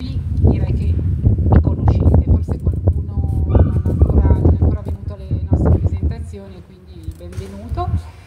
direi che mi conoscete, forse qualcuno non è ancora venuto alle nostre presentazioni, quindi benvenuto.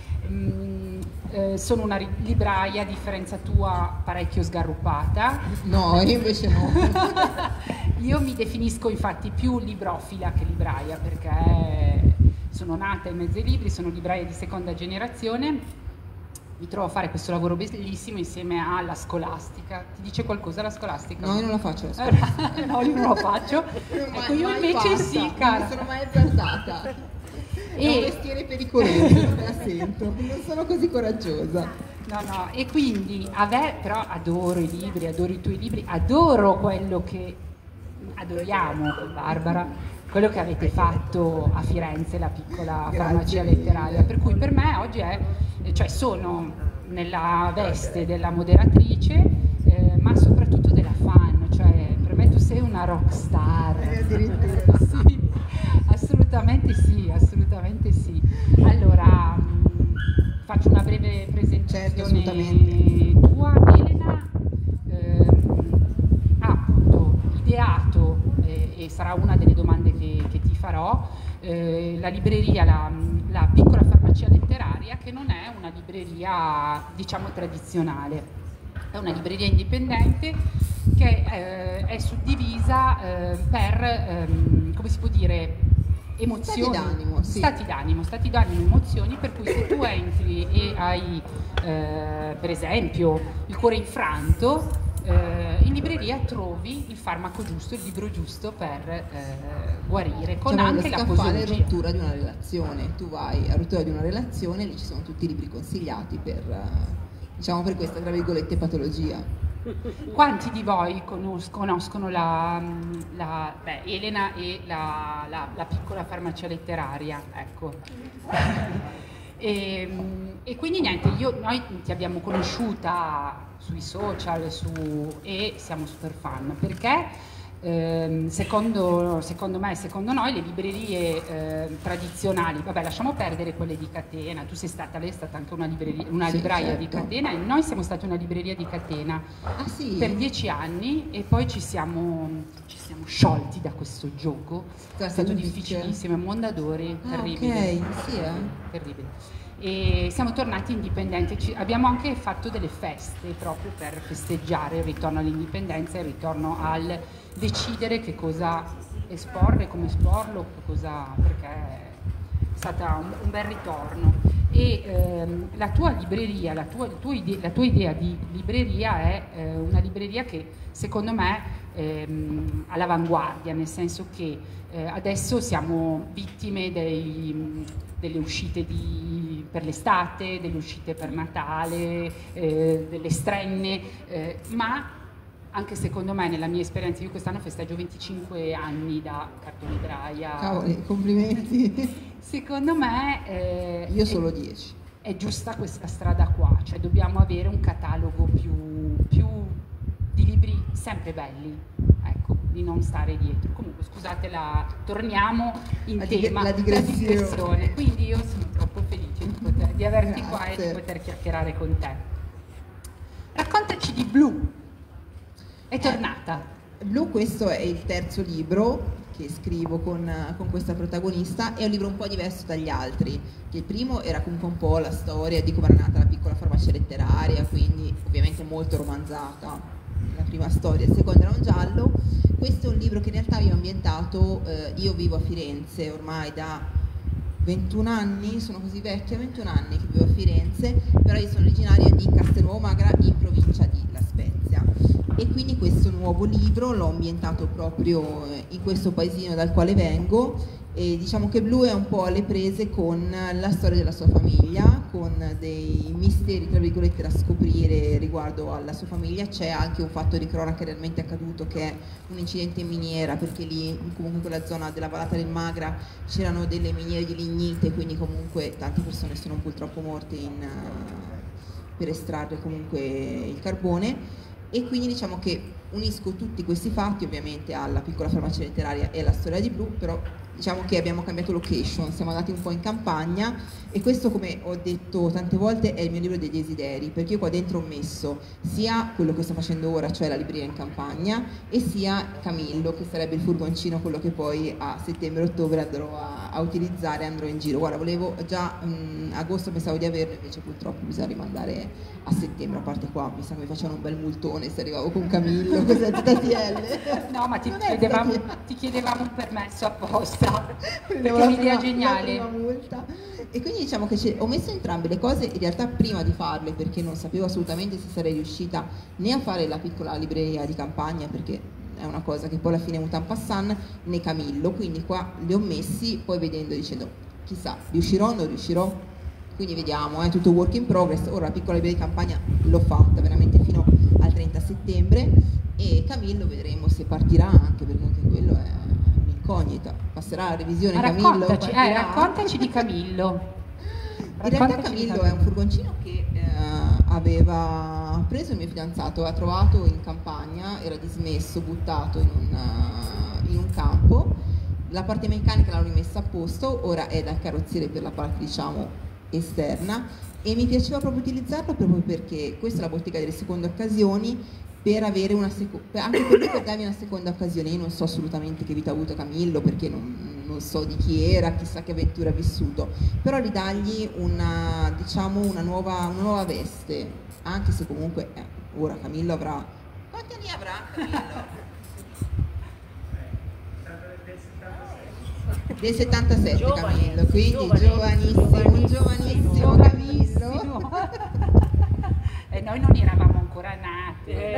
Sono una libraia, a differenza tua, parecchio sgarrupata. No, io invece no. Io mi definisco infatti più librofila che libraia, perché sono nata in mezzo ai libri, sono libraia di seconda generazione. Mi trovo a fare questo lavoro bellissimo insieme alla scolastica. Ti dice qualcosa la scolastica? No, io non la faccio la scolastica. No, io non lo faccio. Ecco, io invece sì, cara. Non mi sono mai azzardata. È un mestiere pericoloso, me la sento. Non sono così coraggiosa. No, e quindi però adoro i libri, adoro i tuoi libri, adoro quello che adoriamo, Barbara, quello che avete fatto a Firenze, la piccola farmacia letteraria, per cui per me oggi sono nella veste della moderatrice, ma soprattutto della fan, cioè per me tu sei una rock star. Sì, assolutamente sì, assolutamente sì. Allora, faccio una breve presentazione tua. Elena ha appunto ideato, e sarà una delle domande che ti farò, la libreria, la piccola farmacia letteraria, che non è una libreria, diciamo, tradizionale, è una libreria indipendente che è suddivisa per, come si può dire, emozioni, stati d'animo, emozioni, per cui se tu entri e hai per esempio il cuore infranto, in libreria trovi il farmaco giusto, il libro giusto per guarire, con anche la posologia. Fare rottura di una relazione, tu vai a rottura di una relazione, lì ci sono tutti i libri consigliati per, diciamo, per questa, tra virgolette, patologia. Quanti di voi conoscono Elena e la piccola farmacia letteraria? Ecco. E quindi niente, noi ti abbiamo conosciuta sui social e siamo super fan, perché secondo me e secondo noi le librerie tradizionali, vabbè, lasciamo perdere quelle di catena, lei è stata anche una libraia, certo, di catena, e noi siamo stati una libreria di catena per 10 anni, e poi ci siamo sciolti da questo gioco. È stato difficilissimo, è Mondadori, terribile. Terribile. E siamo tornati indipendenti, abbiamo anche fatto delle feste proprio per festeggiare il ritorno all'indipendenza e il ritorno al decidere che cosa esporre, come esporlo, perché è stato un bel ritorno. E la tua libreria, la tua idea di libreria è una libreria che secondo me è all'avanguardia, nel senso che adesso siamo vittime delle uscite per l'estate, delle uscite per Natale, delle strenne, ma anche secondo me, nella mia esperienza, io quest'anno festeggio 25 anni da cartolibraia. Cavoli, complimenti! Secondo me io solo 10. È giusta questa strada qua, cioè dobbiamo avere un catalogo più di libri sempre belli, ecco, di non stare dietro. Comunque scusate, torniamo in tema, la digressione. Quindi io sono troppo felice di averti qua e di poter chiacchierare con te. Raccontaci di Blu. È tornata. Blu, questo è il terzo libro che scrivo con questa protagonista. È un libro un po' diverso dagli altri, che il primo era comunque un po' la storia di come era nata la piccola farmacia letteraria, quindi ovviamente molto romanzata, la prima storia. Il secondo era un giallo. Questo è un libro che in realtà io ho ambientato, io vivo a Firenze ormai da 21 anni, sono così vecchia, 21 anni che vivo a Firenze, però io sono originaria di Castelnuovo Magra, in provincia di La Spezia, e quindi questo nuovo libro l'ho ambientato proprio in questo paesino dal quale vengo, e diciamo che Blu è un po' alle prese con la storia della sua famiglia, con dei misteri, tra virgolette, da scoprire riguardo alla sua famiglia. C'è anche un fatto di cronaca realmente accaduto, che è un incidente in miniera, perché lì comunque in quella zona della vallata del Magra c'erano delle miniere di lignite, quindi comunque tante persone sono purtroppo morte per estrarre comunque il carbone. E quindi diciamo che unisco tutti questi fatti ovviamente alla piccola farmacia letteraria e alla storia di Blu, però diciamo che abbiamo cambiato location, siamo andati un po' in campagna e questo, come ho detto tante volte, è il mio libro dei desideri, perché io qua dentro ho messo sia quello che sto facendo ora, cioè la libreria in campagna, e sia Camillo, che sarebbe il furgoncino, quello che poi a settembre-ottobre andrò a utilizzare, andrò in giro. Guarda, volevo già agosto pensavo di averlo, invece purtroppo bisogna rimandare a settembre, a parte qua mi sa che mi facevano un bel multone se arrivavo con Camillo, cos'è ZTL? No, ma ti chiedevamo un permesso apposta, perché è La un'idea prima geniale. multa. E quindi diciamo che ho messo entrambe le cose in realtà prima di farle, perché non sapevo assolutamente se sarei riuscita né a fare la piccola libreria di campagna, perché è una cosa che poi alla fine è un en passant, né Camillo, quindi qua li ho messi, poi vedendo dicendo chissà, riuscirò o non riuscirò, quindi vediamo, è tutto work in progress. Ora la piccola libreria di campagna l'ho fatta veramente fino al 30 settembre e Camillo vedremo se partirà, anche perché anche quello è un'incognita. Passerà la revisione Camillo? Raccontaci di Camillo. In realtà Camillo è un furgoncino che aveva preso il mio fidanzato, l'ha trovato in campagna, era dismesso, buttato in un campo. La parte meccanica l'hanno rimessa a posto, ora è da carrozziere per la parte diciamo esterna, e mi piaceva proprio utilizzarlo proprio perché questa è la bottega delle seconde occasioni, per avere anche per lui, per darmi una seconda occasione. Io non so assolutamente che vita ha avuto Camillo, perché non so di chi era, chissà che avventura ha vissuto, però ridargli diciamo una nuova veste, anche se comunque ora Camillo avrà, quanti anni avrà Camillo? Del 77 Camillo, quindi giovanissimo Camillo. E noi non eravamo ancora nate.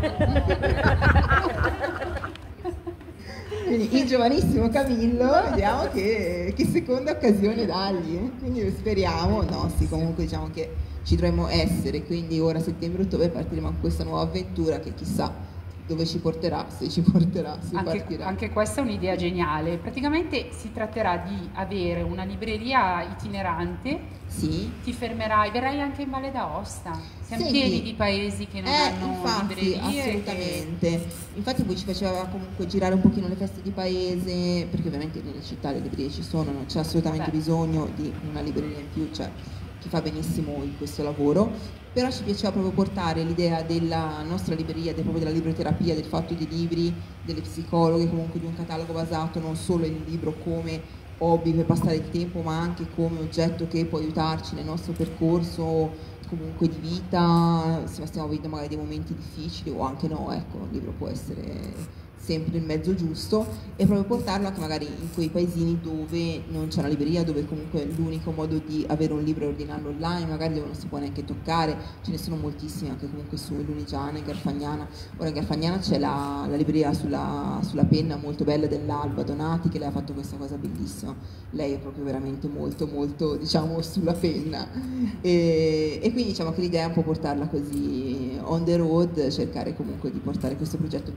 No. Quindi il giovanissimo Camillo, vediamo che seconda occasione dargli, quindi speriamo, no sì, comunque diciamo che ci dovremmo essere, quindi ora settembre-ottobre partiremo con questa nuova avventura che chissà dove ci porterà, se ci porterà, se partirà. Anche questa è un'idea geniale. Praticamente si tratterà di avere una libreria itinerante. Sì. Ti fermerai, verrai anche in Valle d'Aosta. Siamo pieni di paesi che non hanno librerie. Assolutamente. Infatti poi ci faceva comunque girare un pochino le feste di paese, perché ovviamente nelle città le librerie ci sono, non c'è assolutamente bisogno di una libreria in più, cioè chi fa benissimo in questo lavoro. Però ci piaceva proprio portare l'idea della nostra libreria, proprio della libroterapia, del fatto dei libri, delle psicologhe, comunque di un catalogo basato non solo in libro come hobby per passare il tempo, ma anche come oggetto che può aiutarci nel nostro percorso comunque di vita, se stiamo vivendo magari dei momenti difficili o anche no, ecco, il libro può essere sempre il mezzo giusto, e proprio portarlo anche magari in quei paesini dove non c'è una libreria, dove comunque l'unico modo di avere un libro è ordinarlo online, magari dove non si può neanche toccare. Ce ne sono moltissimi anche comunque su Lunigiana, in Garfagnana. Ora in Garfagnana c'è la libreria sulla penna molto bella dell'Alba Donati, che lei ha fatto questa cosa bellissima. Lei è proprio veramente molto molto diciamo sulla penna, e quindi diciamo che l'idea è un po' portarla così on the road, cercare comunque di portare questo progetto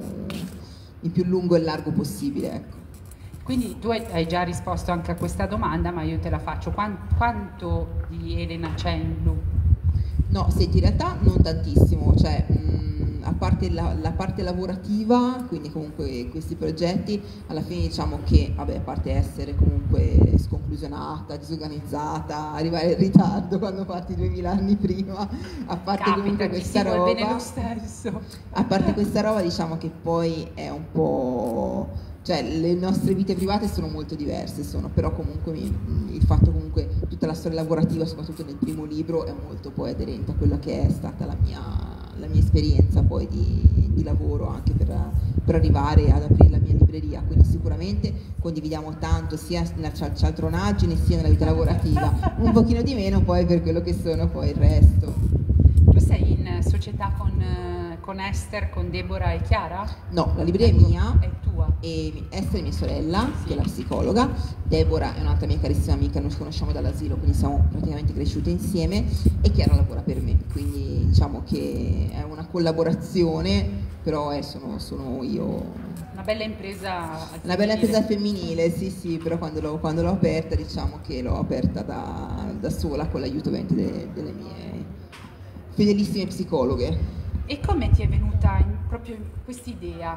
il più lungo e largo possibile, ecco. Quindi tu hai già risposto anche a questa domanda, ma io te la faccio. Quanto di Elena c'è in blu? No, senti, in realtà non tantissimo, cioè a parte la parte lavorativa, quindi comunque questi progetti, alla fine diciamo che, vabbè, a parte essere comunque sconclusionata, disorganizzata, arrivare in ritardo quando parti 2000 anni prima, a parte comunque questa roba, bene lo stesso. A parte questa roba diciamo che poi è un po'... Cioè le nostre vite private sono molto diverse, però comunque il fatto comunque tutta la storia lavorativa, soprattutto nel primo libro, è molto poi aderente a quella che è stata la mia esperienza poi di lavoro, anche per arrivare ad aprire la mia libreria, quindi sicuramente condividiamo tanto sia nella cialtronaggine sia nella vita lavorativa, un pochino di meno poi per quello che sono poi il resto. Tu sei in società con Esther, con Deborah e Chiara? No, la libreria è mia. È tua. E Esther è mia sorella, sì, che è la psicologa. Deborah è un'altra mia carissima amica, noi ci conosciamo dall'asilo, quindi siamo praticamente cresciute insieme, e Chiara lavora per me, quindi diciamo che è una collaborazione, però sono io... Una bella impresa al femminile. Una bella impresa femminile, sì, però quando l'ho aperta, diciamo che l'ho aperta da sola, con l'aiuto delle mie fedelissime psicologhe. E come ti è venuta proprio questa idea?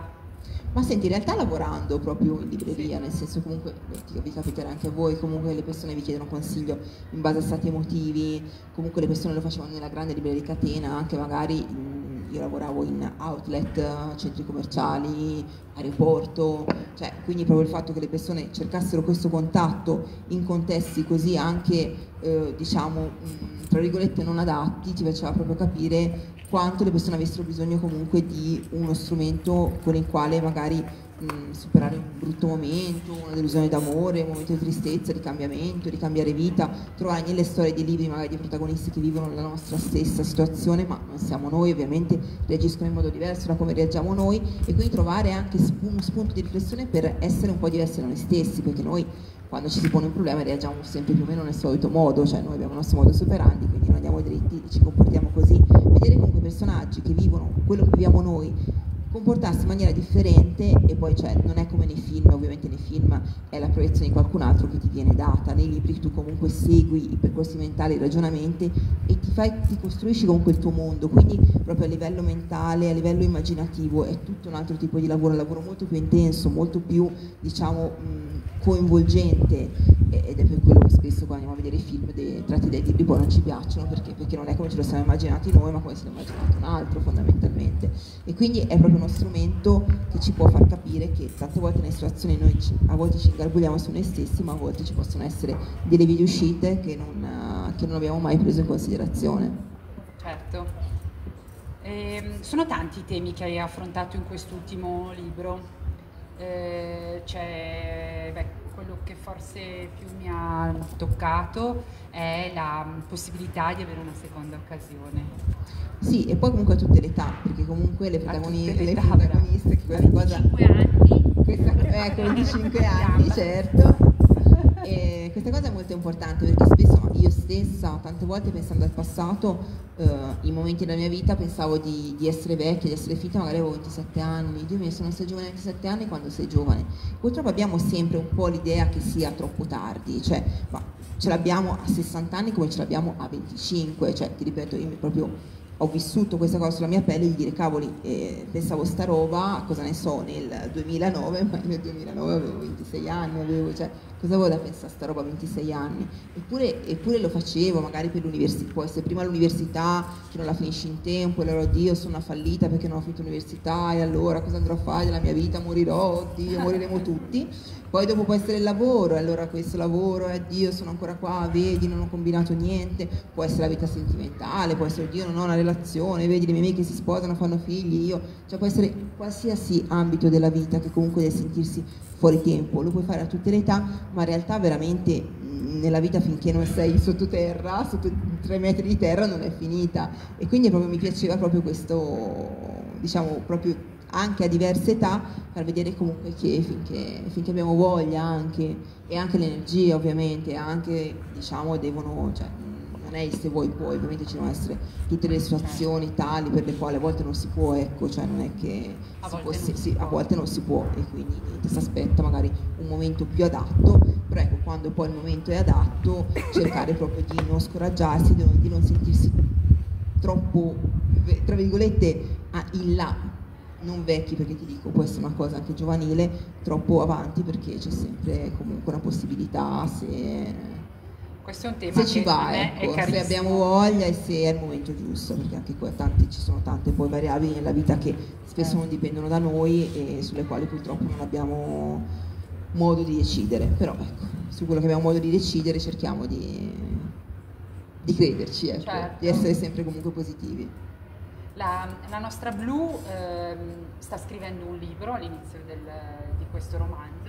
Ma senti, in realtà lavorando proprio in libreria, nel senso comunque vi capiterà anche a voi, comunque le persone vi chiedono consiglio in base a stati emotivi, comunque le persone lo facevano nella grande libreria di catena, anche magari io lavoravo in outlet, centri commerciali, aeroporto, cioè quindi proprio il fatto che le persone cercassero questo contatto in contesti così anche diciamo tra virgolette non adatti ci faceva proprio capire quanto le persone avessero bisogno comunque di uno strumento con il quale magari superare un brutto momento, una delusione d'amore, un momento di tristezza, di cambiamento, di cambiare vita, trovare nelle storie dei libri magari di protagonisti che vivono la nostra stessa situazione, ma non siamo noi, ovviamente reagiscono in modo diverso da come reagiamo noi, e quindi trovare anche uno spunto di riflessione per essere un po' diversi da noi stessi, perché noi quando ci si pone un problema reagiamo sempre più o meno nel solito modo, cioè noi abbiamo il nostro modo superandi, quindi non andiamo dritti e ci comportiamo così. Vedere comunque personaggi che vivono quello che viviamo noi comportarsi in maniera differente, e poi cioè, non è come nei film, ovviamente nei film è la proiezione di qualcun altro che ti viene data, nei libri tu comunque segui i percorsi mentali, i ragionamenti e ti costruisci comunque il tuo mondo, quindi proprio a livello mentale, a livello immaginativo è tutto un altro tipo di lavoro, un lavoro molto più intenso, molto più diciamo coinvolgente, ed è per quello che spesso quando andiamo a vedere i film tratti dai libri poi non ci piacciono, perché non è come ce lo siamo immaginati noi, ma come se l'ha immaginato un altro fondamentalmente, e quindi è proprio uno strumento che ci può far capire che tante volte nelle situazioni noi a volte ci ingarbugliamo su noi stessi, ma a volte ci possono essere delle vie di uscite che non abbiamo mai preso in considerazione. Certo. Sono tanti i temi che hai affrontato in quest'ultimo libro. Quello che forse più mi ha toccato è la possibilità di avere una seconda occasione. Sì, e poi comunque a tutte le età, perché comunque le protagoniste, che questa cosa... 25 anni. Ecco, 25 anni, certo. E questa cosa è molto importante perché spesso io stessa, tante volte pensando al passato, in momenti della mia vita pensavo di essere vecchia, di essere finta, magari avevo 27 anni, Dio mio, se non sei giovane a 27 anni quando sei giovane. Purtroppo abbiamo sempre un po' l'idea che sia troppo tardi, cioè ma ce l'abbiamo a 60 anni come ce l'abbiamo a 25, cioè ti ripeto, io proprio ho vissuto questa cosa sulla mia pelle di dire cavoli, pensavo sta roba, cosa ne so, nel 2009, ma nel 2009 avevo 26 anni, cioè cosa avevo da pensare a sta roba a 26 anni? Eppure lo facevo, magari per l'università, può essere prima l'università che non la finisci in tempo, e allora oddio sono una fallita perché non ho finito l'università, e allora cosa andrò a fare della mia vita? Morirò, oddio, moriremo tutti. Poi dopo può essere il lavoro, e allora questo lavoro, Dio sono ancora qua, vedi, non ho combinato niente, può essere la vita sentimentale, può essere, oddio non ho una relazione, vedi le mie amiche si sposano, fanno figli, cioè può essere qualsiasi ambito della vita che comunque deve sentirsi fuori tempo, lo puoi fare a tutte le età, ma in realtà veramente nella vita finché non sei sottoterra, sotto 3 metri di terra non è finita, e quindi proprio mi piaceva proprio questo, diciamo proprio anche a diverse età, per vedere comunque che finché abbiamo voglia anche, e anche l'energia ovviamente, anche diciamo devono, cioè, non è il se vuoi puoi, ovviamente ci devono essere tutte le situazioni tali per le quali a volte non si può, ecco, cioè non è che a volte non si può, e quindi niente, si aspetta magari un momento più adatto, però ecco, quando poi il momento è adatto cercare proprio di non scoraggiarsi, di non sentirsi troppo, tra virgolette, in là, non vecchi, perché ti dico può essere una cosa anche giovanile, troppo avanti, perché c'è sempre comunque una possibilità questo è un tema se ci va, ecco, se abbiamo voglia e se è il momento giusto, perché anche qua ci sono tante poi variabili nella vita che spesso non dipendono da noi e sulle quali purtroppo non abbiamo modo di decidere, però ecco, su quello che abbiamo modo di decidere cerchiamo di crederci, ecco, certo, di essere sempre comunque positivi. La nostra Blu sta scrivendo un libro all'inizio di questo romanzo,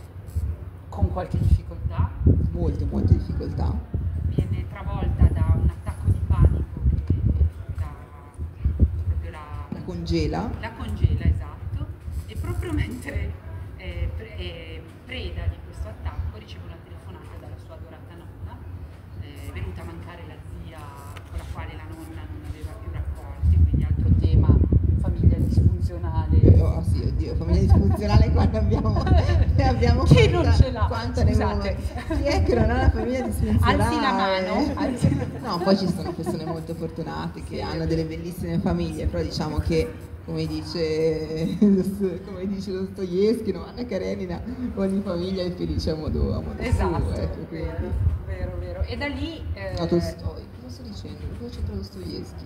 con qualche difficoltà. Molte difficoltà. Viene travolta da un attacco di panico che proprio la congela. La congela, esatto, e proprio mentre è preda di questo attacco riceve una telefonata dalla sua adorata nonna, è venuta a mancare la zia con la quale la nonna non aveva più rapporti, quindi altro tema, famiglia disfunzionale. Oh sì, oddio, famiglia disfunzionale quando abbiamo chi non ce l'ha? Quanta scusate. Chi è che non ha una famiglia disfunzionale? Alzi la mano. No, poi ci sono persone molto fortunate che hanno delle bellissime famiglie, però diciamo che come dice Dostoevskij, no? Anna Karenina, ogni famiglia è felice a modo esatto, suo, ecco, quindi. Vero, vero. E da lì... No, Tolstoi, cosa sto dicendo? Cosa c'entra Dostoevskij?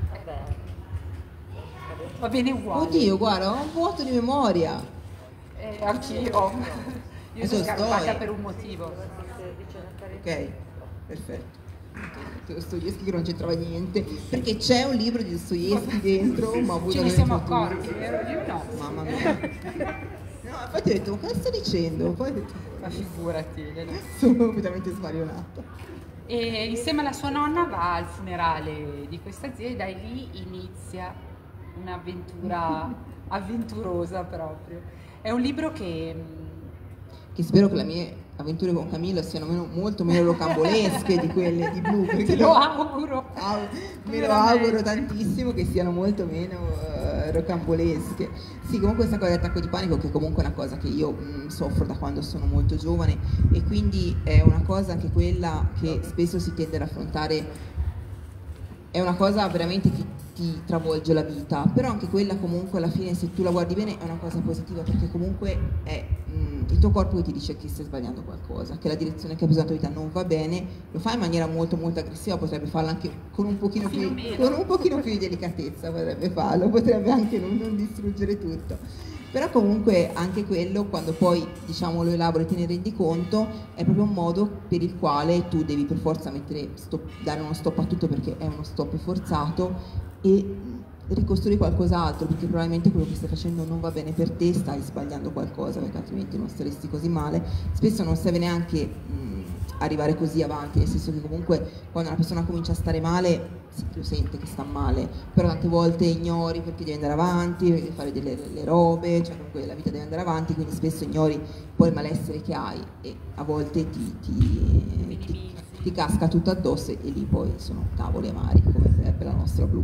Va bene uguale. Oddio, guarda, ho un vuoto di memoria. Anch'io. Io sono scarpata per un motivo. Ok, perfetto. Dostoevskij che non c'entrava niente, perché c'è un libro di Dostoevskij dentro, ma ce ne siamo accorti, vero? Io no. Mamma mia. No, infatti ho detto, ma cosa sto dicendo? Poi ho detto, ma figurati, sono completamente svarionata. E insieme alla sua nonna va al funerale di questa zia e da lì inizia un'avventura avventurosa proprio. È un libro che spero che le mie avventure con Camillo siano molto meno rocambolesche di quelle di Blu, perché te lo auguro. Me lo auguro tantissimo che siano molto meno rocambolesche. Sì, comunque questa cosa del attacco di panico, che comunque è una cosa che io soffro da quando sono molto giovane, e quindi è una cosa anche quella che spesso si tende ad affrontare, è una cosa veramente che ti travolge la vita, però anche quella comunque alla fine, se tu la guardi bene, è una cosa positiva, perché comunque è il tuo corpo che ti dice che stai sbagliando qualcosa, che la direzione che hai preso la tua vita non va bene, lo fai in maniera molto molto aggressiva, potrebbe farlo anche con un pochino più di delicatezza, potrebbe farlo, potrebbe anche non distruggere tutto. Però comunque anche quello, quando poi diciamo lo elabori e te ne rendi conto, è proprio un modo per il quale tu devi per forza dare uno stop a tutto, perché è uno stop forzato, e ricostruire qualcos'altro, perché probabilmente quello che stai facendo non va bene per te, stai sbagliando qualcosa, perché altrimenti non staresti così male. Spesso non serve neanche arrivare così avanti, nel senso che comunque quando una persona comincia a stare male sì, lo sente che sta male, però tante volte ignori perché devi andare avanti, devi fare delle robe, cioè comunque la vita deve andare avanti, quindi spesso ignori poi il malessere che hai e a volte ti casca tutto addosso, e lì poi sono tavoli amari, come sarebbe la nostra Blu.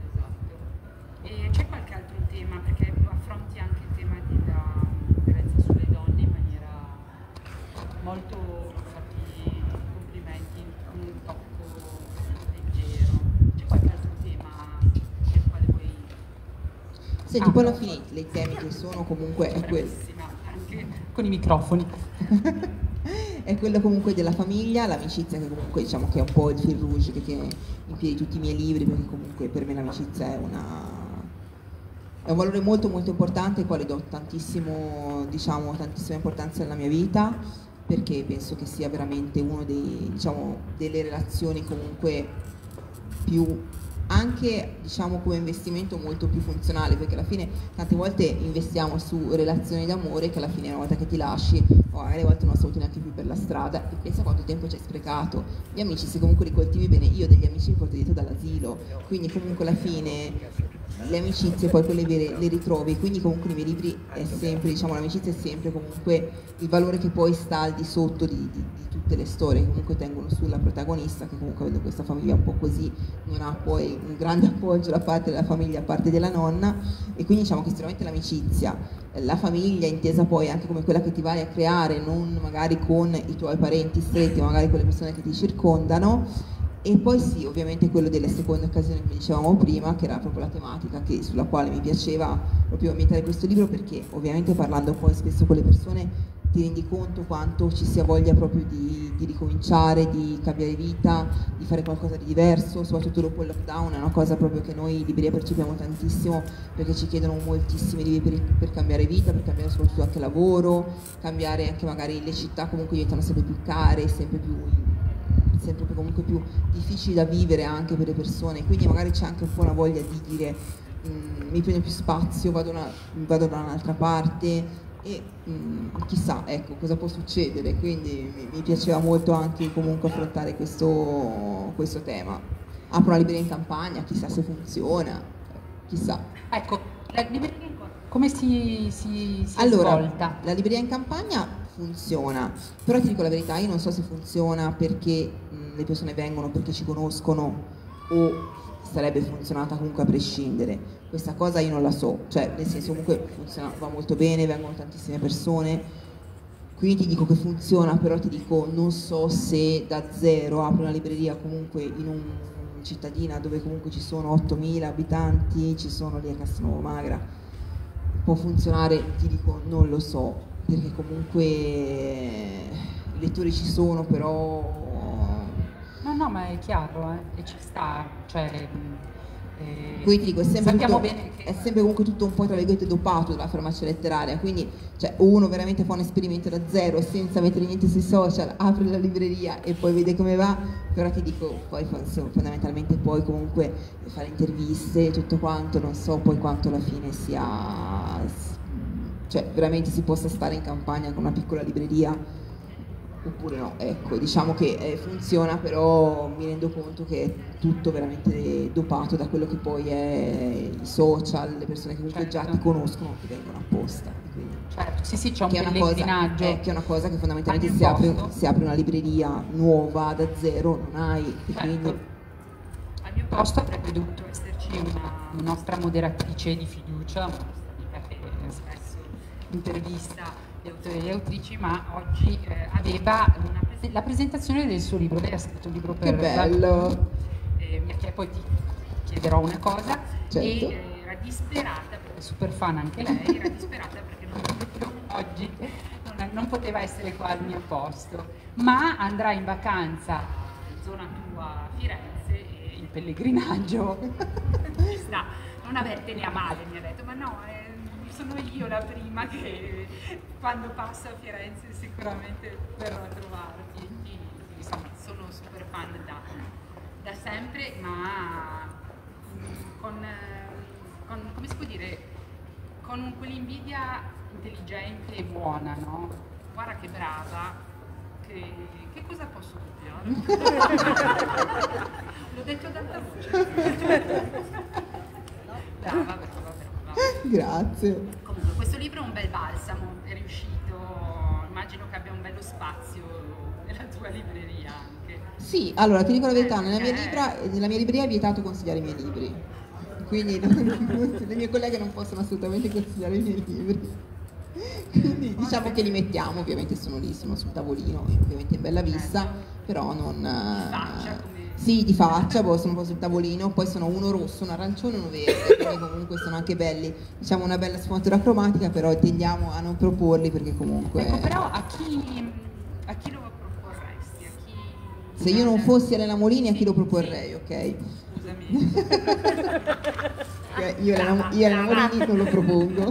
E c'è qualche altro tema, perché affronti anche il tema della violenza sulle donne in maniera molto, infatti, complimenti, con un tocco leggero. C'è qualche altro tema del quale vuoi... Senti, poi alla fine i temi che sono comunque è quello. Anche con i microfoni. È quello comunque della famiglia, l'amicizia, che comunque diciamo che è un po' il fil rouge che tiene in piedi tutti i miei libri, perché comunque per me l'amicizia è un valore molto molto importante, al quale do tantissima importanza nella mia vita, perché penso che sia veramente uno delle relazioni comunque più, anche diciamo come investimento molto più funzionale, perché alla fine tante volte investiamo su relazioni d'amore che alla fine una volta che ti lasci, o magari a volte non saluti neanche più per la strada, e pensa quanto tempo ci hai sprecato. Gli amici, se comunque li coltivi bene, io degli amici li porto dietro dall'asilo, quindi comunque alla fine le amicizie poi quelle vere le ritrovi, quindi comunque nei miei libri è sempre, diciamo, l'amicizia è sempre comunque il valore che poi sta al di sotto di tutte le storie che comunque tengono sulla protagonista, che comunque avendo questa famiglia un po' così non ha poi un grande appoggio da parte della famiglia, a parte della nonna, e quindi diciamo che sicuramente l'amicizia, la famiglia intesa poi anche come quella che ti vai a creare, non magari con i tuoi parenti stretti, ma magari con le persone che ti circondano. E poi sì, ovviamente quello delle seconde occasioni, come dicevamo prima, che era proprio la tematica sulla quale mi piaceva proprio ambientare questo libro, perché ovviamente parlando poi spesso con le persone ti rendi conto quanto ci sia voglia proprio di ricominciare, di cambiare vita, di fare qualcosa di diverso, soprattutto dopo il lockdown. È una cosa proprio che noi librerie percepiamo tantissimo, perché ci chiedono moltissimi libri per cambiare vita, per cambiare soprattutto anche lavoro, cambiare anche magari le città, comunque diventano sempre più care, sempre più comunque più difficili da vivere anche per le persone, quindi magari c'è anche un po' una voglia di dire mi prendo più spazio, vado da un'altra parte, e chissà, ecco, cosa può succedere, quindi mi piaceva molto anche comunque affrontare questo tema. Apro una libreria in campagna, chissà se funziona, chissà. Ecco, la libreria come si allora, svolta? La libreria in campagna funziona, però ti dico la verità, io non so se funziona perché le persone vengono perché ci conoscono o sarebbe funzionata comunque a prescindere. Questa cosa io non la so, cioè nel senso comunque funziona, va molto bene, vengono tantissime persone, quindi ti dico che funziona, però ti dico non so se da zero apri una libreria comunque in un cittadina dove comunque ci sono 8.000 abitanti, ci sono lì a Castelnuovo Magra, può funzionare? Ti dico, non lo so, perché comunque i lettori ci sono, però... No, ma è chiaro, e ci sta, cioè... Quindi ti dico, sappiamo bene che... è sempre comunque tutto un po' tra virgolette dopato dalla farmacia letteraria, quindi cioè, uno veramente fa un esperimento da zero senza mettere niente sui social, apre la libreria e poi vede come va, però ti dico, poi fondamentalmente poi comunque fare interviste e tutto quanto, non so poi quanto alla fine sia, cioè veramente si possa stare in campagna con una piccola libreria oppure no, ecco, diciamo che funziona, però mi rendo conto che è tutto veramente dopato da quello che poi è i social, le persone che comunque già ti conoscono, ti vengono apposta. Quindi, certo, sì, c'è un pellegrinaggio. Che è una cosa che fondamentalmente se apri una libreria nuova da zero non hai. E quindi... Al mio posto avrebbe dovuto esserci una nostra moderatrice di fiducia, una nostra amica che spesso intervista gli autori e le autrici, ma oggi aveva la presentazione del suo libro. Lei ha scritto un libro per... Che bello! Poi ti chiederò una cosa. Certo. E era disperata, perché è super fan anche lei, era disperata perché oggi non poteva essere qua al mio posto, ma andrà in vacanza in zona tua a Firenze e il pellegrinaggio ci sta. Non avertene a male, mi ha detto, ma no, sono io la prima che quando passo a Firenze sicuramente verrò a trovarti. E, insomma, sono super fan da sempre, ma con come si può dire, con quell'invidia intelligente e buona, no? Guarda che brava, che cosa posso copiare? L'ho detto ad alta voce. Brava. Grazie. Comunque questo libro è un bel balsamo, è riuscito, immagino che abbia un bello spazio nella tua libreria anche. Sì, allora ti dico la verità, nella mia libreria è vietato consigliare i miei libri, quindi le mie colleghe non possono assolutamente consigliare i miei libri. Quindi diciamo che li mettiamo, ovviamente sono lì, sono sul tavolino, ovviamente in bella vista, però non... Sì, di faccia, sono un po' sul tavolino, poi sono uno rosso, un arancione e uno verde, quindi comunque sono anche belli, diciamo una bella sfumatura cromatica, però tendiamo a non proporli perché comunque... Ecco, però a chi lo proporresti? Se io non fossi Elena Molini, a chi lo proporrei, ok? Scusami. Io Elena Molini non lo propongo.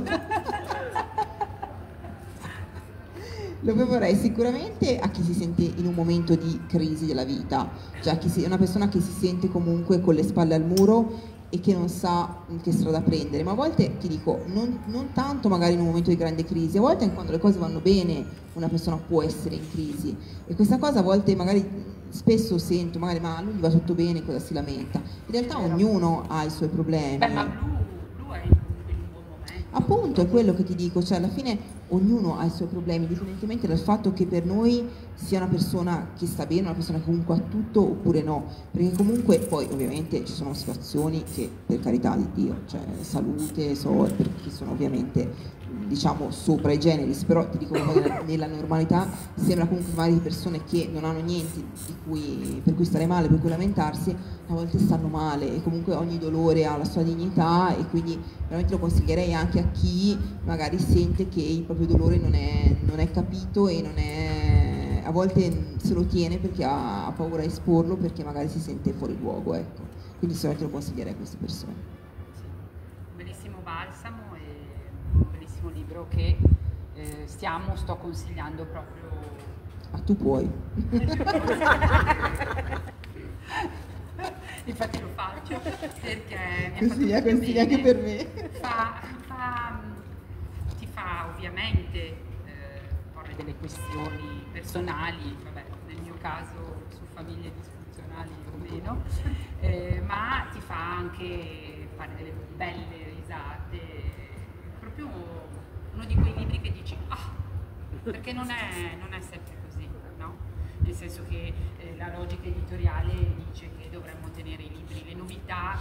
Lo proporrei sicuramente a chi si sente in un momento di crisi della vita, cioè una persona che si sente comunque con le spalle al muro e che non sa che strada prendere, ma a volte ti dico, non tanto magari in un momento di grande crisi, a volte anche quando le cose vanno bene una persona può essere in crisi e questa cosa a volte magari spesso sento, magari ma a lui gli va tutto bene, cosa si lamenta? In realtà ognuno ha i suoi problemi. Beh, ma Blu è in un buon momento. Appunto, è quello che ti dico, cioè alla fine ognuno ha i suoi problemi, indipendentemente dal fatto che per noi sia una persona che sta bene, una persona che comunque ha tutto oppure no, perché comunque poi ovviamente ci sono situazioni che per carità di Dio, cioè salute, perché sono ovviamente diciamo sopra i generis, però ti dico nella normalità sembra comunque magari persone che non hanno niente per cui stare male, per cui lamentarsi, a volte stanno male e comunque ogni dolore ha la sua dignità e quindi veramente lo consiglierei anche a chi magari sente che il proprio dolore non è capito e non è, a volte se lo tiene perché ha paura di esporlo perché magari si sente fuori luogo, ecco. Quindi sicuramente lo consiglierei a queste persone. Sì. Un bellissimo balsamo e un bellissimo libro che sto consigliando proprio. Ah, tu puoi. Infatti lo faccio perché consiglia anche per me. Ti fa ovviamente porre delle questioni personali, vabbè, nel mio caso su famiglie disfunzionali o meno, ma ti fa anche fare delle belle risate, proprio uno di quei libri che dici perché non è sempre così, no? Nel senso che la logica editoriale dice che dovremmo tenere i libri, le novità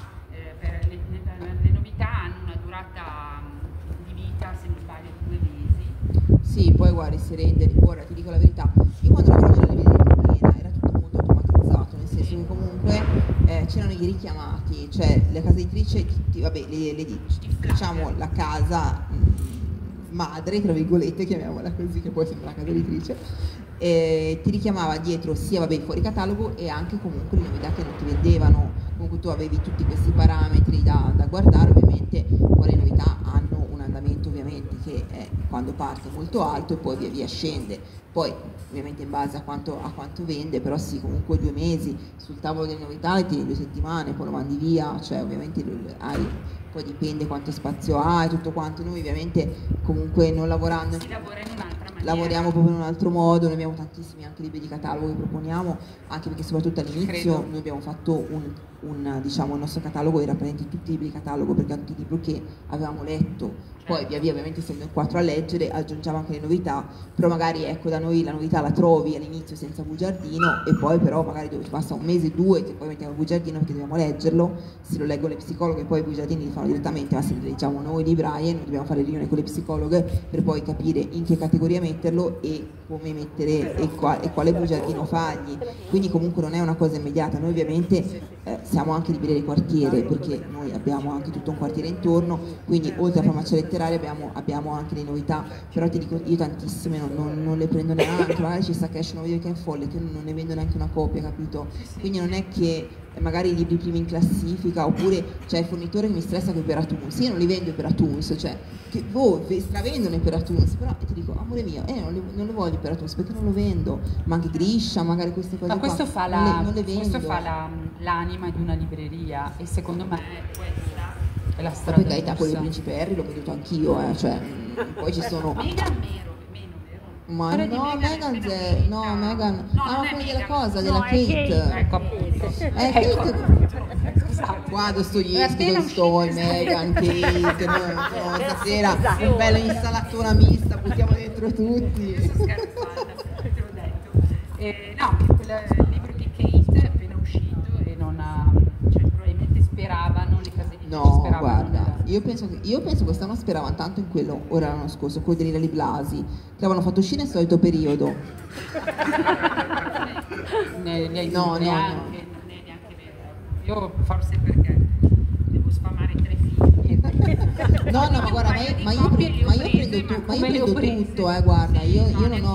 hanno una durata di vita, se non sbaglio, di 2 mesi. Sì, poi guardi, si rende, ora ti dico la verità, io quando lavoravo nella libreria di Modena era tutto molto automatizzato, nel senso che comunque c'erano i richiamati, cioè la casa editrice, vabbè, diciamo la casa madre, tra virgolette, chiamiamola così, che poi sembra una casa editrice, ti richiamava dietro sia vabbè, fuori catalogo e anche comunque le novità che non ti vendevano. Comunque tu avevi tutti questi parametri da guardare, ovviamente poi le novità hanno un andamento ovviamente che è, quando parte molto alto e poi via via scende, poi ovviamente in base a quanto vende, però sì, comunque 2 mesi sul tavolo delle novità le tieni 2 settimane, poi lo mandi via, cioè ovviamente poi dipende quanto spazio hai, tutto quanto. Noi ovviamente comunque non lavorando, si lavora in un'altra maniera, lavoriamo proprio in un altro modo, noi abbiamo tantissimi anche libri di catalogo che proponiamo, anche perché soprattutto all'inizio noi abbiamo fatto diciamo, il nostro catalogo era praticamente tutti i libri di catalogo, perché erano tutti i libri che avevamo letto, poi via via ovviamente essendo in 4 a leggere aggiungiamo anche le novità, però magari ecco da noi la novità la trovi all'inizio senza bugiardino e poi però magari dove passa 1 mese, 2 che poi mettiamo il bugiardino perché dobbiamo leggerlo, se lo leggono le psicologhe poi i bugiardini li fanno direttamente, ma se li leggiamo noi librai noi dobbiamo fare riunione con le psicologhe per poi capire in che categoria metterlo e come mettere e quale bugiardino fargli, quindi comunque non è una cosa immediata. Noi ovviamente siamo anche librerie di quartiere, perché noi abbiamo anche tutto un quartiere intorno, quindi oltre alla farmacia letteraria abbiamo anche le novità, però ti dico io tantissime non le prendo neanche, magari ci sta che esce un nuovo video che è folle, che non ne vendo neanche una copia, capito? Quindi non è che magari i libri primi in classifica, oppure c'è il fornitore che mi stressa con i per iTunes, io non li vendo per iTunes, cioè che stravendono i per iTunes, però ti dico amore mio, non lo voglio per iTunes perché non lo vendo, ma anche Griscia, magari queste cose ma questo qua, fa non le vendo. questo fa l'anima di una libreria e secondo me questa è la strada per carità, quello di Principe Harry l'ho veduto anch'io, cioè poi ci sono Meghan meno, ma quella di no, Meghan Megan, no, ma quello della Meghan, cosa, no, della Kate. Ecco appunto. Kate. Qua Dostoevsky, Tolstoi, Meghan, Kate, no, stasera un bello insalatona mista, buttiamo dentro tutti. Sto scherzando, te l'ho detto. No, quel libro di Kate è appena uscito e non ha, cioè probabilmente speravano le case editrici No, guarda, io penso che quest'anno speravano tanto in quello, ora l'anno scorso, quello di Lila Blasi, che avevano fatto uscire nel solito periodo. No, neanche vero. Io forse perché devo sfamare 3 figli. No, ma guarda, ma io prendo tutto, guarda, io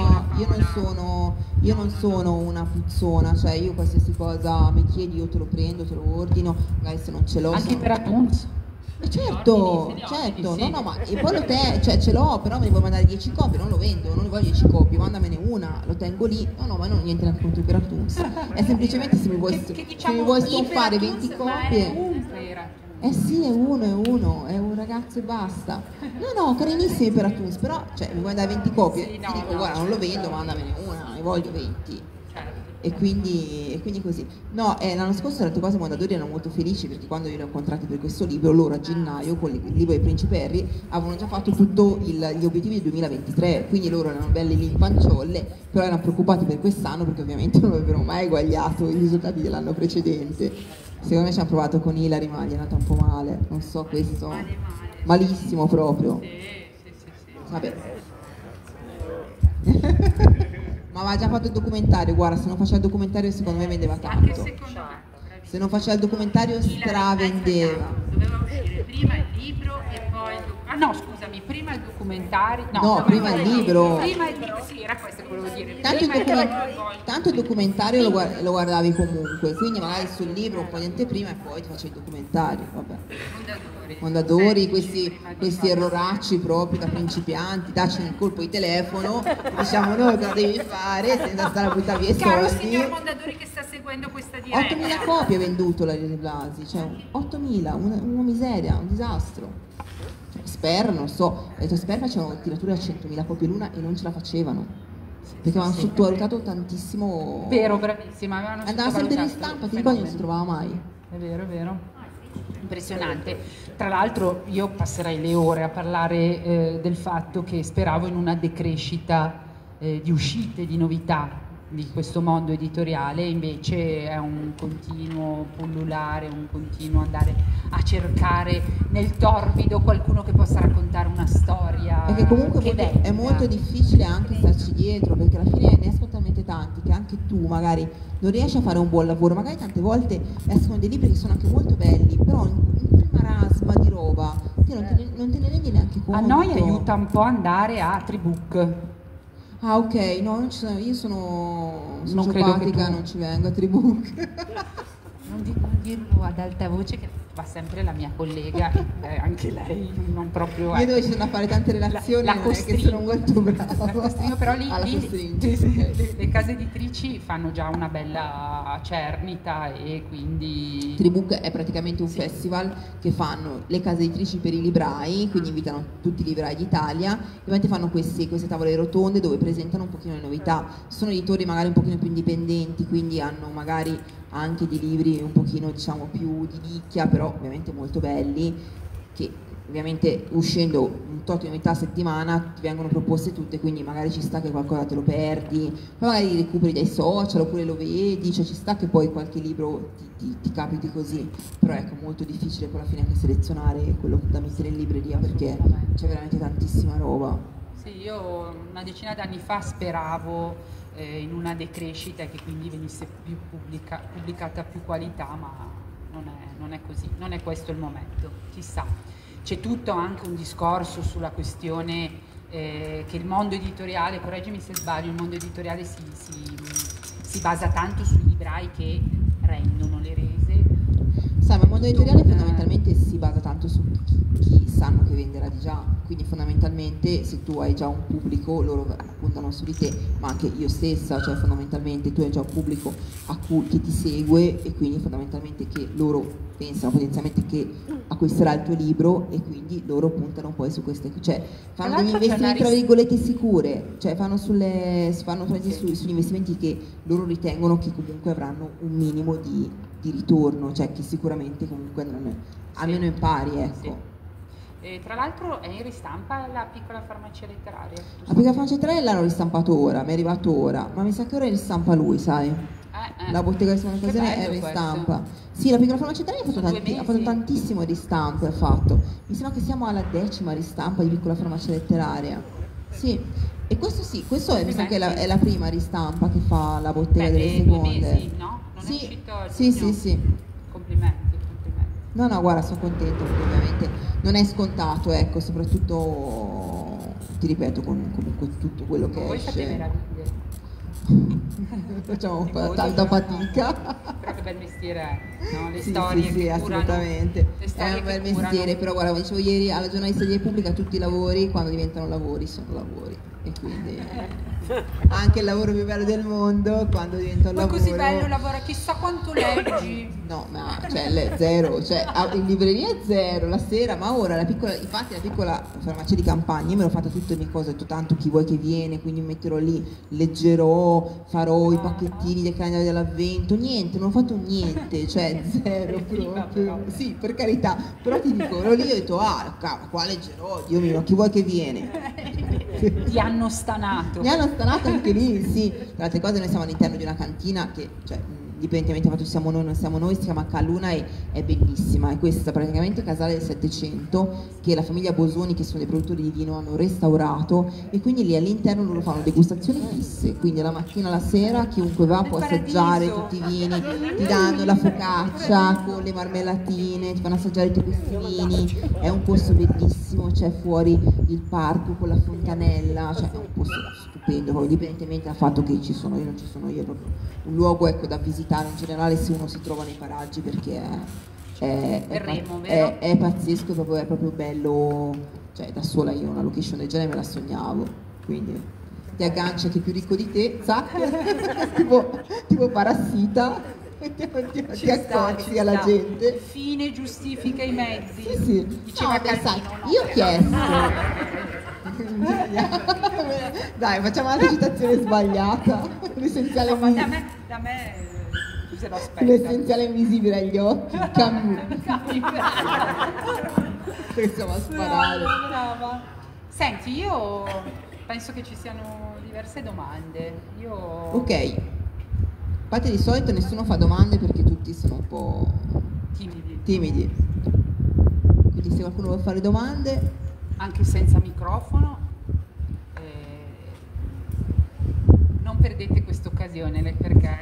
non sono una puzzona, cioè io qualsiasi cosa mi chiedi io te lo prendo, te lo ordino, magari se non ce l'ho. Anche per iTunes? Certo, no, ma e poi cioè ce l'ho, però me ne vuoi mandare 10 copie, non lo vendo, non ne voglio 10 copie, mandamene una, lo tengo lì, no, ma non ho niente neanche contro i per iTunes, è semplicemente se mi vuoi stoppare 20 copie. Sì, è uno, è un ragazzo e basta. No, carinissimi per iTunes, però cioè, mi vuoi dare 20 copie? Sì, ti dico, guarda, non lo vendo, mandamene una, ne voglio 20. E quindi così. No, l'anno scorso le altre cose Mondadori erano molto felici perché quando io li ho incontrati per questo libro, loro a gennaio, con il libro dei Principe Harry, avevano già fatto tutti gli obiettivi del 2023, quindi loro erano belli lì in panciolle, però erano preoccupati per quest'anno perché ovviamente non avevano mai eguagliato i risultati dell'anno precedente. Secondo me ci hanno provato con Hilary, ma gli è andata un po' male, non so questo, malissimo proprio. Sì. Vabbè. Ma aveva già fatto il documentario, guarda, se non faceva il documentario secondo me vendeva tanto. Anche secondo me. Se non faceva il documentario stravendeva. Doveva uscire prima il libro e poi il documentario. Ah no, scusami, prima il documentario. No, prima il libro. Prima il libro, sì, era questo che volevo dire. Tanto il documentario lo guardavi comunque, quindi magari sul libro un po' di anteprima e poi ti facevi il documentario, vabbè. Mondadori, questi erroracci proprio da principianti, dacci un colpo di telefono, diciamo noi cosa devi fare senza stare a buttare via i soldi. Caro signor Mondadori che sta seguendo questa diretta. 8.000 copie venduto la Lili Blasi, cioè 8.000, una miseria, un disastro. Sper, non so, ho detto Sper facevano tirature a 100.000 copie l'una e non ce la facevano. Perché avevano sottovalutato tantissimo. Vero, bravissima. Andava sempre in ristampa, ti ricordi, non si trovava mai. È vero. Impressionante. Tra l'altro io passerei le ore a parlare del fatto che speravo in una decrescita di uscite, di novità. di questo mondo editoriale, invece è un continuo pullulare, un continuo andare a cercare nel torbido qualcuno che possa raccontare una storia. E che comunque che è molto difficile anche starci dietro, perché alla fine ne escono talmente tanti che anche tu magari non riesci a fare un buon lavoro, magari tante volte escono dei libri che sono anche molto belli, però in quel marasma di roba te non te ne rendi neanche conto. A noi aiuta un po' andare a Tribook. Ah, ok, no, non ci sono, io sono Non credo che sociopatica, tu- non ci vengo a Tribuc. Non dirlo ad alta voce, che fa sempre la mia collega, anche lei non proprio. Io dove ci sono a fare tante relazioni, la non è che sono molto brava. La costringo, però lì Costringi, ok. le case editrici fanno già una bella cernita e quindi... Tribuc è praticamente un Sì. festival che fanno le case editrici per i librai, quindi invitano tutti i librai d'Italia, e ovviamente fanno queste tavole rotonde dove presentano un pochino le novità. Sono editori magari un pochino più indipendenti, quindi hanno magari anche dei libri un pochino, diciamo, più di nicchia, però ovviamente molto belli, che ovviamente uscendo un tot di novità a settimana ti vengono proposte tutte, quindi magari ci sta che qualcosa te lo perdi, poi magari recuperi dai social oppure lo vedi, cioè ci sta che poi qualche libro ti capiti così, però ecco, molto difficile poi alla fine anche selezionare quello da mettere in libreria, perché c'è veramente tantissima roba. Sì, io una decina d'anni fa speravo in una decrescita e che quindi venisse più pubblicata più qualità, ma non è così, non è questo il momento, chissà. C'è tutto anche un discorso sulla questione che il mondo editoriale, correggimi se sbaglio, il mondo editoriale si basa tanto sui librai che rendono le rese. Sai, ma il mondo editoriale fondamentalmente si basa tanto su chi sanno che venderà di già, quindi fondamentalmente se tu hai già un pubblico loro puntano su di te, ma anche io stessa, cioè fondamentalmente tu hai già un pubblico che ti segue e quindi fondamentalmente che loro pensano potenzialmente che acquisterà il tuo libro e quindi loro puntano poi su queste, cioè fanno degli investimenti tra virgolette sicure, cioè fanno sugli investimenti che loro ritengono che comunque avranno un minimo di ritorno, cioè che sicuramente comunque andranno, almeno in pari, ecco. Sì. E tra l'altro è in ristampa la piccola farmacia letteraria. La piccola farmacia letteraria l'hanno ristampato ora, mi è arrivato ora, ma mi sa che ora ristampa lui, sai? La bottega di seconda occasione è ristampa. Sì, la piccola farmacia letteraria ha fatto tantissimo ristampo, ha fatto. Mi sembra che siamo alla 10ª ristampa di piccola farmacia letteraria. Sì. E questo sì, questo mi sa che è la prima ristampa che fa la bottega delle seconde. 2 mesi, no? Non sì, è uscito il sì, giugno. sì. Complimenti. No, guarda, sono contenta perché ovviamente non è scontato, ecco, soprattutto, ti ripeto, con comunque tutto quello che voi esce. fate meraviglie. Facciamo tanta fatica. Però che bel mestiere è, no? Le Sì, storie sì, che curano, assolutamente. le storie È un bel che curano. mestiere, però guarda, come dicevo ieri alla giornalista di Repubblica, tutti i lavori quando diventano lavori sono lavori. E quindi anche il lavoro più bello del mondo quando diventa un Poi lavoro. così bello lavora, chissà quanto leggi. No, ma cioè zero, cioè in libreria zero, la sera, ma ora infatti la piccola farmacia di campagna, io me l'ho fatta tutte le mie cose, ho detto tanto chi vuoi che viene, quindi mi metterò lì, leggerò, farò i pacchettini del calendario dell'avvento, niente, non ho fatto niente, cioè zero proprio. Sì, per carità, però ti dico, ero lì e ho detto, qua leggerò, Dio mio, chi vuoi che viene? Ti hanno stanato. Mi hanno stanato anche lì, sì. Tra le altre cose noi siamo all'interno di una cantina che, cioè, indipendentemente da fatto siamo noi o non siamo noi, si chiama Caluna e è bellissima. E questa praticamente casale del 700 che la famiglia Bosoni, che sono dei produttori di vino, hanno restaurato e quindi lì all'interno loro fanno degustazioni fisse, quindi la mattina alla sera chiunque va può assaggiare tutti i vini, ti danno la focaccia con le marmellatine, ti fanno assaggiare tutti questi vini, è un posto bellissimo, c'è fuori il parco con la fontanella, cioè è un posto stupendo, poi indipendentemente dal fatto che ci sono io, non ci sono io, è proprio un luogo, ecco, da visitare in generale se uno si trova nei paraggi, perché è pazzesco, è proprio bello, cioè da sola io una location del genere me la sognavo, quindi ti aggancia chi è più ricco di te, zac, tipo Parassita, ti accorsi alla gente. Fine giustifica i mezzi. Sì. Diceva No, Calvino, no? io ho chiesto. Dai, facciamo una citazione sbagliata. L'essenziale Da me tu se lo aspetti. l'essenziale invisibile agli occhi, Camus. Siamo a sparare. Brava. Senti, io penso che ci siano diverse domande. Io... Ok, infatti di solito nessuno fa domande perché tutti sono un po' timidi. Quindi se qualcuno vuole fare domande... Anche senza microfono, non perdete questa occasione perché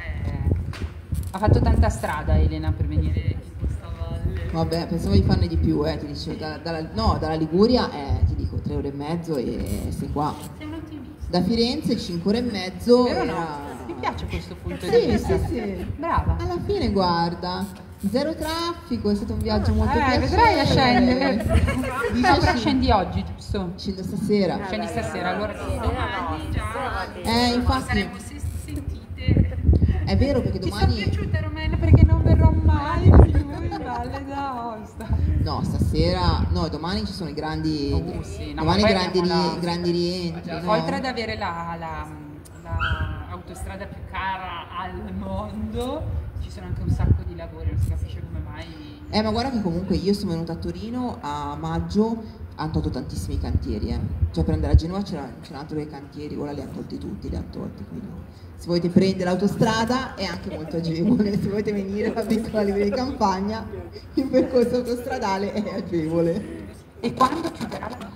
ha fatto tanta strada Elena per venire in questa valle. Vabbè, pensavo di farne di più, ti dicevo, dalla Liguria ti dico 3 ore e mezzo e sei qua. Sei un ottimista. Da Firenze 5 ore e mezzo. Vero no? Mi piace questo punto di vista. Sì. Brava. Alla fine guarda, zero traffico, è stato un viaggio molto piacevole. Vedrai a scendere. Però scendi oggi, giusto? Scendo stasera. Scendi stasera, allora domani già infatti saremo sentite. è vero perché domani... Ti sono piaciuta Romena perché non verrò mai più in Valle d'Aosta. No, stasera, no, domani ci sono i grandi, sì, no, domani grandi rientri. No? Oltre ad avere la autostrada più cara al mondo, ci sono anche un sacco di lavori, non si capisce come mai. Ma guarda che comunque io sono venuta a Torino a maggio, hanno tolto tantissimi cantieri, cioè per andare a Genova c'erano altro che cantieri, ora li hanno tolti tutti, quindi se volete prendere l'autostrada è anche molto agevole, se volete venire alla piccola libreria di campagna il percorso autostradale è agevole. E quando chiuderà la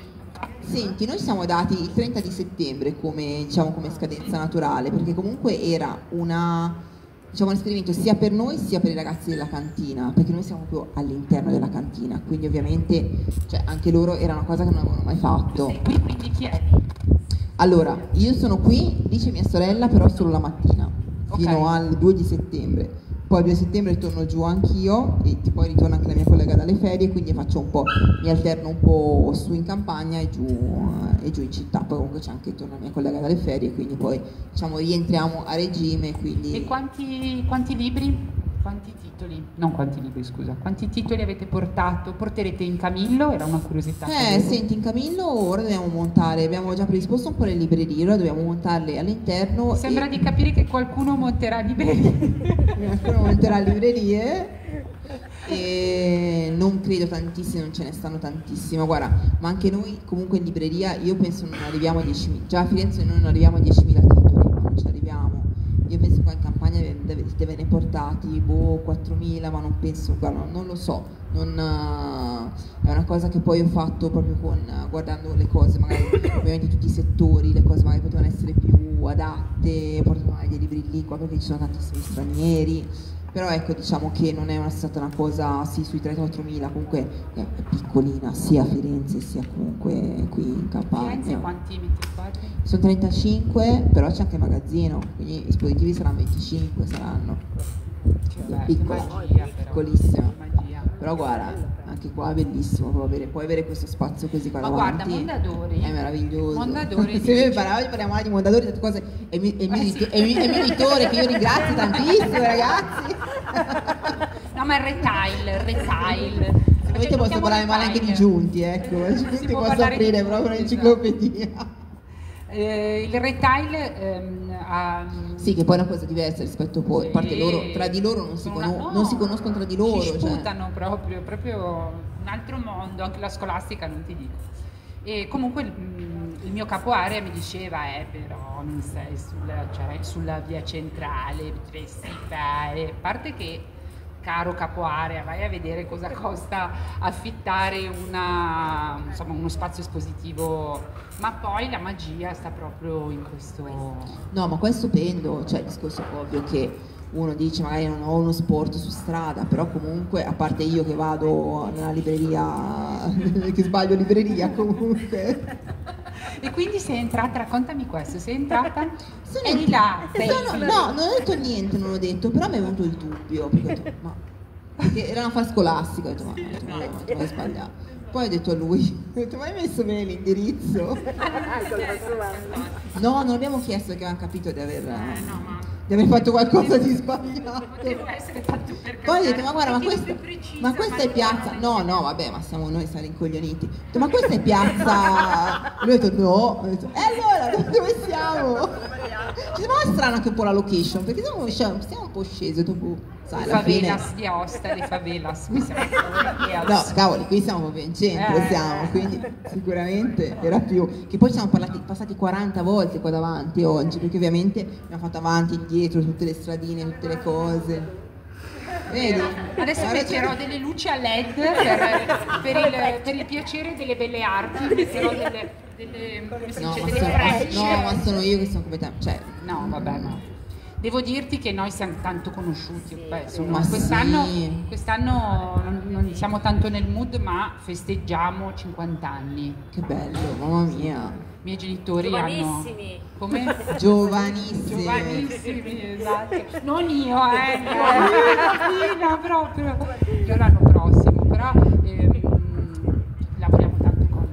Senti, noi siamo dati il 30 di settembre come scadenza naturale, perché comunque era un esperimento sia per noi sia per i ragazzi della cantina, perché noi siamo proprio all'interno della cantina, quindi ovviamente anche loro era una cosa che non avevano mai fatto. Sei qui, quindi chi è? Allora, io sono qui, dice mia sorella, però solo la mattina, fino al 2 di settembre. Poi il 2 settembre torno giù anch'io e poi ritorna anche la mia collega dalle ferie, quindi mi alterno un po' su in campagna e giù in città. Poi comunque torna la mia collega dalle ferie, quindi poi rientriamo a regime. Quindi... E quanti libri? Quanti titoli? Non quanti libri, scusa. Quanti titoli avete portato? Porterete in Camillo? Era una curiosità. Senti, in Camillo ora dobbiamo montare, abbiamo già predisposto un po' le librerie, ora dobbiamo montarle all'interno. Sembra di capire che qualcuno monterà librerie. Qualcuno monterà librerie. E non credo tantissime, non ce ne stanno tantissime, guarda, ma anche noi comunque in libreria io penso non arriviamo a 10.000, già a Firenze noi non arriviamo a 10.000 titoli, ma non ci arriviamo. Io penso che qua in campagna ve ne portati 4.000, ma non penso, guarda, non lo so, è una cosa che poi ho fatto proprio guardando le cose, magari ovviamente tutti i settori, le cose magari potevano essere più adatte, portano magari dei libri lì qua perché ci sono tantissimi stranieri, però ecco, diciamo che non è stata una cosa, sì, sui 3-4.000, comunque è piccolina, sia a Firenze sia comunque qui in Campania. Firenze quanti metri quadri? Sono 35, però c'è anche il magazzino, quindi i dispositivi saranno 25, saranno. Piccolissima. Però guarda, anche qua è bellissimo, puoi avere questo spazio così qua davanti. Ma guarda, Mondadori è meraviglioso. Mondadori se parliamo di Mondadori, tante cose, è il mio editore che io ringrazio tantissimo, ragazzi. No, ma il retail. Se volete posso parlare male anche di Giunti, ecco, Giunti posso aprire proprio un'enciclopedia. Il retail sì, che poi è una cosa diversa rispetto poi, a parte loro, tra di loro non si conoscono tra di loro, si sputano proprio un altro mondo, anche la scolastica non ti dico. E comunque il mio capo area mi diceva però non sei sulla via centrale, potresti fare, a parte che caro capo area, vai a vedere cosa costa affittare uno spazio espositivo, ma poi la magia sta proprio in questo. No, ma qua è stupendo, il discorso ovvio che uno dice magari non ho uno sport su strada, però comunque, a parte io che vado nella libreria, che sbaglio libreria comunque. E quindi sei entrata, raccontami questo, sei entrata? Eri là, no, non ho detto niente, non ho detto, però mi è venuto il dubbio, perché era una fase scolastica, ho detto, ma hai sbagliato. Poi ho detto a lui, ma hai messo bene l'indirizzo? No, non abbiamo chiesto perché avevamo capito di aver fatto qualcosa di sbagliato. Poi ho detto, ma guarda, ma questa è piazza. No, vabbè, ma siamo rincoglioniti. Ho detto, ma questa è piazza. Lui ha detto no. Ho detto, allora Dove siamo? Ci sembrava strano anche un po' la location, perché stiamo un po' scesi dopo, sai, Le alla fine. favelas di Aosta, le favelas, qui siamo No, cavoli, qui siamo proprio in centro, siamo, quindi sicuramente era più. Che poi siamo passati 40 volte qua davanti oggi, perché ovviamente abbiamo fatto avanti, indietro, tutte le stradine, tutte le cose. Vedi? Adesso metterò delle luci a LED per il piacere delle belle arti, metterò come si dice, delle frecce. No, ma sono io che sono completamente. Cioè, no, vabbè, no. Devo dirti che noi siamo tanto conosciuti, beh, insomma, Ma quest'anno sì. non siamo tanto nel mood, ma festeggiamo 50 anni. Che bello, mamma mia. I miei genitori Giovanissimi. hanno... Come? Giovanissimi. Giovanissimi, esatto. Non io, no, proprio. Io l'anno prossimo, però lavoriamo tanto con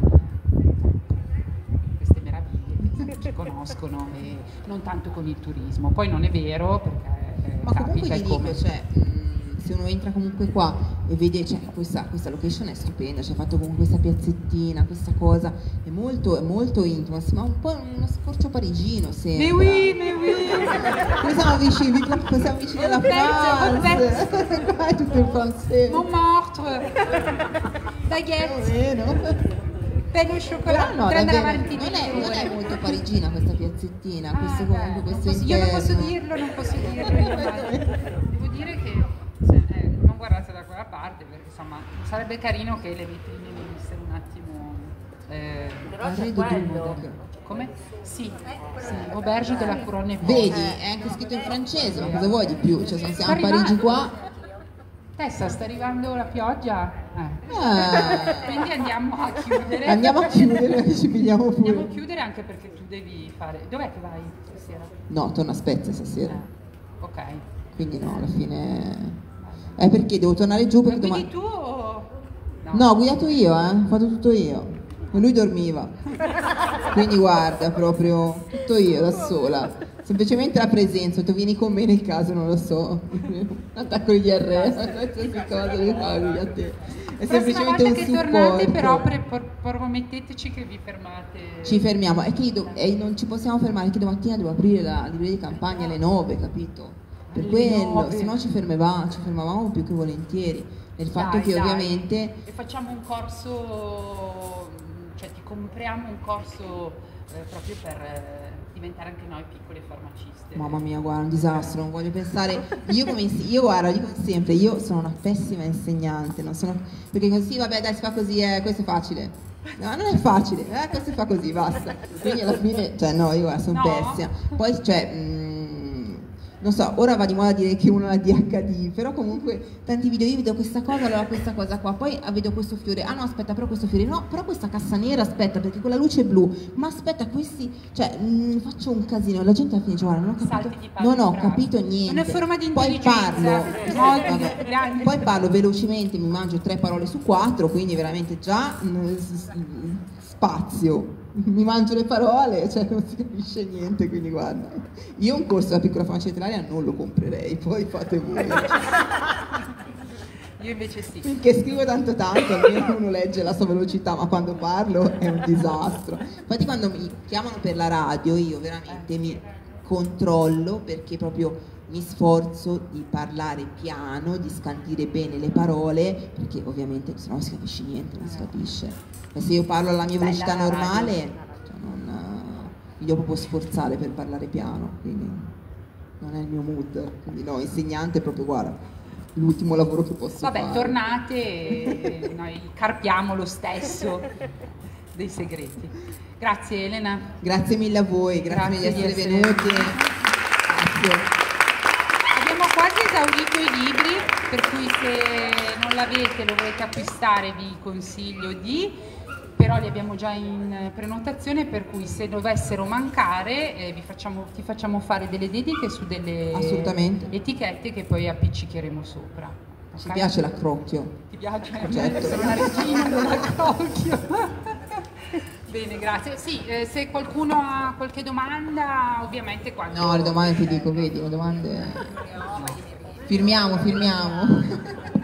queste meraviglie che ci conoscono e non tanto con il turismo. Poi non è vero, perché Ma comunque capita ti dico, come... cioè, se uno entra comunque qua e vede, cioè, questa location è stupenda, c'è fatto comunque questa piazzettina, questa cosa, è molto intima, ma un po' uno scorcio parigino sembra. Mais oui. Qui siamo vicini alla France. Qua è tutto in francese. Montmartre, baguette, pain au chocolat, Però no, prendere davvero, avanti non è molto parigina questa piazzettina, questo comunque questo io non interno. posso dirlo, devo dire che non guardate da quella parte, perché insomma sarebbe carino che le vetrine venissero un attimo Però c'è Arredo quello. Dumodac. come? Sì, Auberge de la Couronne Vedi, è anche scritto in francese, ma cosa vuoi di più? Cioè, se siamo a Sta Parigi qua. Tessa, sta arrivando la pioggia? Quindi andiamo a chiudere. Andiamo a chiudere, ci pigliamo pure. Andiamo a chiudere anche perché tu devi fare... Dov'è che vai stasera? No, torno a Spezia stasera. Ok. Quindi no, alla fine. È perché devo tornare giù perché Quindi domani. tu o... No, ho guidato io, ho fatto tutto io. E lui dormiva. Quindi guarda, proprio tutto io da sola. Semplicemente la presenza, tu vieni con me nel caso, non lo so. Attacco gli RR, qualsiasi cosa li fai a te. È semplicemente un che tornate però supporto. prometteteci che vi fermate. Ci fermiamo, è che non ci possiamo fermare, che domattina devo aprire la libreria di campagna alle 9, capito? Per Alle quello, 9. se no ci fermavamo più che volentieri. Nel fatto che Dai. ovviamente. E facciamo un corso, cioè ti compriamo un corso proprio per diventare anche noi piccole farmaciste. Mamma mia, guarda, un disastro, non voglio pensare. Io guarda, dico sempre, io sono una pessima insegnante, non sono. Perché così, vabbè, dai, si fa così, questo è facile. No, non è facile, questo si fa così, basta. Quindi alla fine, cioè no, io guarda, sono pessima. Poi, cioè, non so, ora va di moda dire che uno ha DHD, però comunque tanti video, io vedo questa cosa, allora questa cosa qua, poi vedo questo fiore, no aspetta, però questo fiore, no, però questa cassa nera, aspetta, perché quella luce è blu, ma aspetta, questi, cioè, faccio un casino, la gente alla fine dice, guarda, non ho capito, non ho capito niente. Una forma di Poi intelligenza. poi parlo velocemente, mi mangio 3 parole su 4, quindi veramente già spazio. Mi mangio le parole, cioè non si capisce niente, quindi guarda. Io un corso della piccola farmacia letteraria non lo comprerei, poi fate voi. Io invece sì. Finché scrivo tanto almeno uno legge la sua velocità, ma quando parlo è un disastro. Infatti quando mi chiamano per la radio io veramente mi controllo, perché proprio mi sforzo di parlare piano, di scandire bene le parole, perché ovviamente se no non si capisce niente, non si capisce. E se io parlo alla mia velocità normale, cioè mi devo proprio sforzare per parlare piano, quindi non è il mio mood. Quindi no, insegnante proprio, guarda, l'ultimo lavoro che posso fare. Vabbè, tornate e noi carpiamo lo stesso dei segreti. Grazie Elena. Grazie mille a voi, grazie di essere venuti. Grazie. Abbiamo quasi esaurito i libri, per cui se non l'avete lo volete acquistare vi consiglio di, però li abbiamo già in prenotazione, per cui se dovessero mancare ti facciamo fare delle dediche su delle etichette che poi appiccicheremo sopra. Ci piace l'accrocchio. Ti piace? Certo. Sono una regina dell'accrocchio. Bene, grazie. Sì, se qualcuno ha qualche domanda, ovviamente quando... No, le domande ti dico, vedi, le domande... Firmiamo.